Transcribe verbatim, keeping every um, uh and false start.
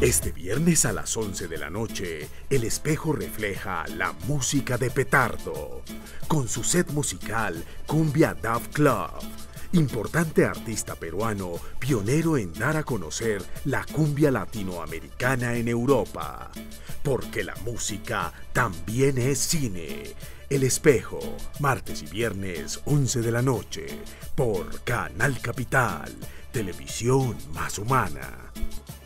Este viernes a las once de la noche, El Espejo refleja la música de Petardo, con su set musical Cumbia Dub Club, importante artista peruano, pionero en dar a conocer la cumbia latinoamericana en Europa. Porque la música también es cine. El Espejo, martes y viernes, once de la noche, por Canal Capital, televisión más humana.